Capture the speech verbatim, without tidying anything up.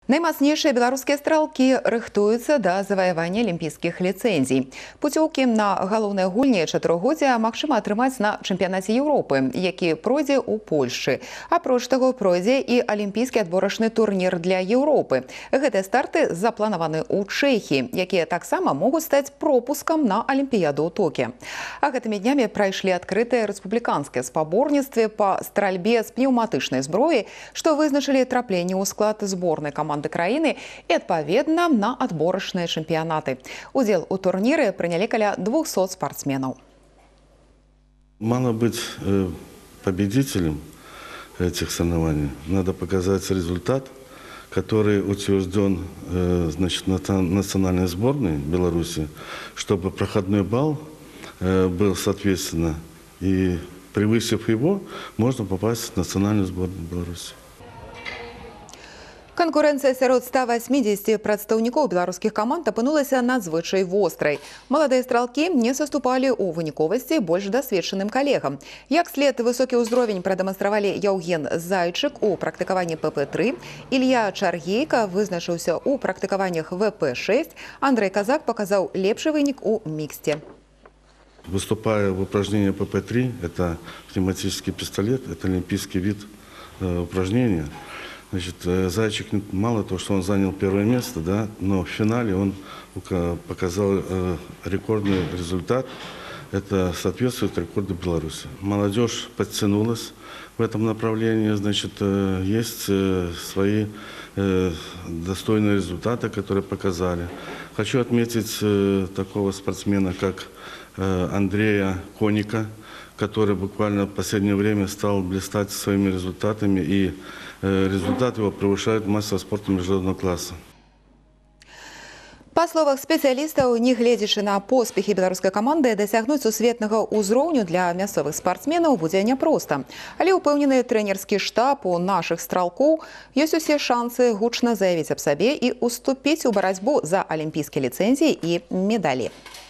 Наймацнейшие белорусские стрелки рыхтуются до завоевания олимпийских лицензий. Путевки на галоўныя гульні чатырохгоддзя магчыма атрымаць на чэмпіянаце Европы, які пройдзе ў Польшы. Апроч таго, пройдзе і алімпійскі адборачны турнір для Европы. Гэтыя старты запланаваны ў Чэхіі, якія таксама могуць стаць пропускам на Алімпіяду ў Токі. А гэтымі днямі прайшлі адкрытыя рэспубліканскія спаборніцтвы па стральбе з пнеўматычнай зброі, што вызначылі трапленне ў склад зборнай каманды краіны і, адпаведна, на адборачныя чэмпіянаты. Удзел у турніры прынялі каля двухсот спортсменаў. Мало быть э, победителем этих соревнований. Надо показать результат, который утвержден э, значит, национальной сборной Беларуси, чтобы проходной балл э, был соответственно. И превысив его, можно попасть в национальную сборную Беларуси. Конкуренция сярод ста восьмидесяти прадстаўнікоў беларускіх каманд апынулася надзвычай вострай. Маладыя стралкі не саступалі ў выніковасці больш дасведчаным калегам. Як след высокі ўзровень прадэманстравалі Яўген Зайчык у практыкаванні пэ пэ тры, Ілья Чаргейка вызначыўся ў практыкаваннях вэ пэ шэсць, Андрэй Казак паказаў лепшы вынік у міксце. Выступая в упражнении пэ пэ три, это пневматический пистолет, это олимпийский вид э, упражнения. Значит, Зайчик, мало того, что он занял первое место, да, но в финале он показал э, рекордный результат. Это соответствует рекорду Беларуси. Молодежь подтянулась в этом направлении. Значит, э, есть э, свои э, достойные результаты, которые показали. Хочу отметить э, такого спортсмена, как э, Андрея Коника, который буквально в последнее время стал блистать своими результатами, и э, результат его превышает мастера спорта международного класса. Па словах спецыялістаў, нягледзячы на поспехі беларускай каманды, дасягнуць сусветнага ўзроўню для мясцовых спартсменаў будзе няпроста. Але ўпэўнены трэнерскі штаб у нашых стралкоў ёсць усе шансы гучна заявіць аб сабе і уступіць у барацьбу за алімпійскія ліцэнзіі і медалі.